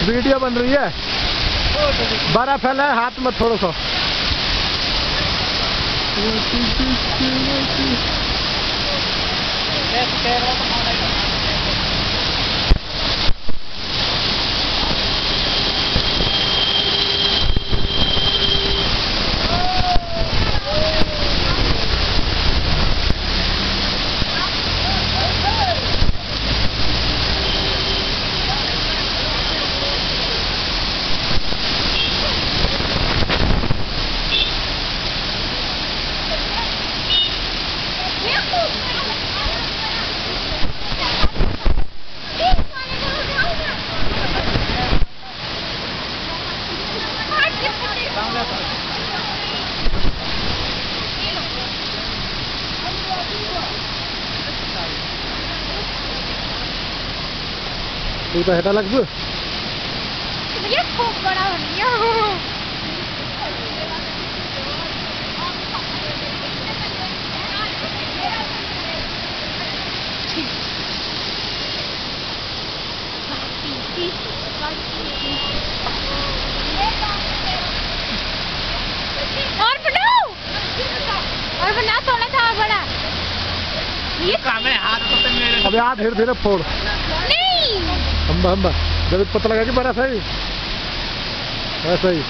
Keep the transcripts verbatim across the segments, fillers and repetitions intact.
Video बन रही है। बड़ा फैला है हाथ में थोड़ा सा। तू तो हेटा लग ये खूब बड़ा हो गया। और बना और बना थोड़ा था और बड़ा ये काम है हाथ तो मेरे। अब यार धीरे धीरे फोड़ नहीं हम हम जब पता लगा कि बड़ा सही ऐसा ही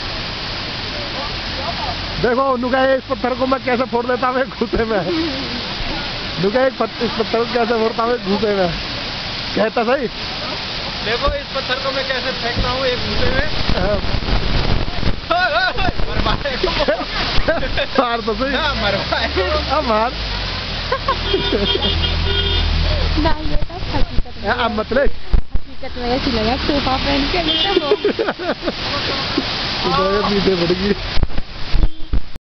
देखो नुका इस पत्थर को मैं कैसे फोड़ देता हूँ घूसे में। नुका एक इस पत्थर को कैसे फोड़ता हूँ घूसे में कहता सही। देखो इस पत्थर को मैं कैसे फेंकता हूँ एक घूसे में। मार तो सही अब मार ना ये तो हकीकत में अब मतलब हकीकत में ऐसी लगा टोपा पहन के पीछे पड़ गई।